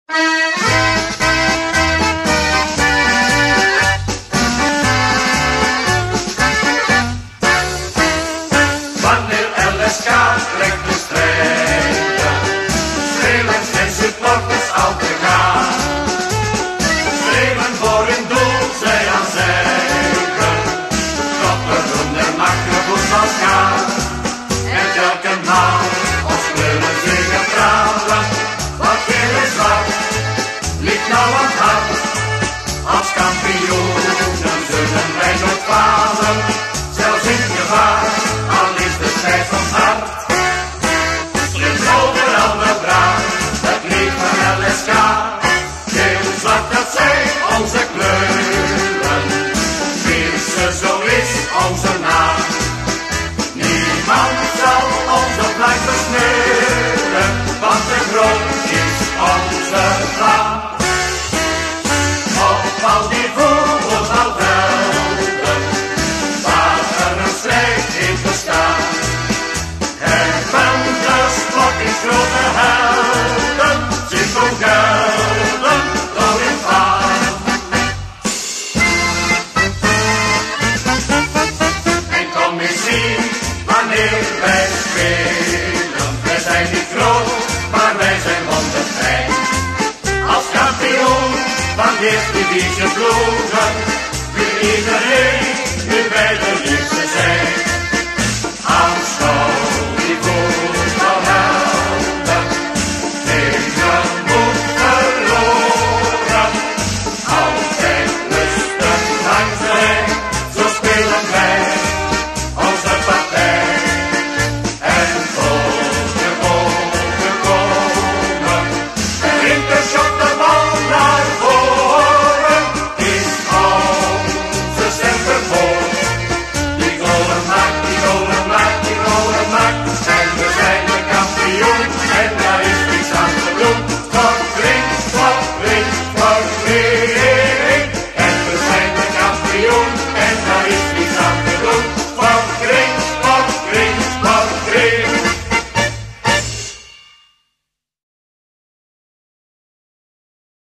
Wanneer LSK trekt de strijden, schreeuwen zijn supporters al te gaan. Schreeuwen voor hun doel, zij aan zeiken, tot de roem makkelijk voetbal gaan. En elke maal ons kleuren zingen pralen, wat geel en zwart, ligt nou aan het hart. Als kampioenen zullen wij nooit falen, zelfs in gevaar, al is de tijd van hart. Ligt overal wel braaf, het lied van LSK, geel en zwart, dat zijn onze kleuren. Wie ze zo is, onze naam. Niemand zal onze vlag versmeuren, want de groot is onze vlag.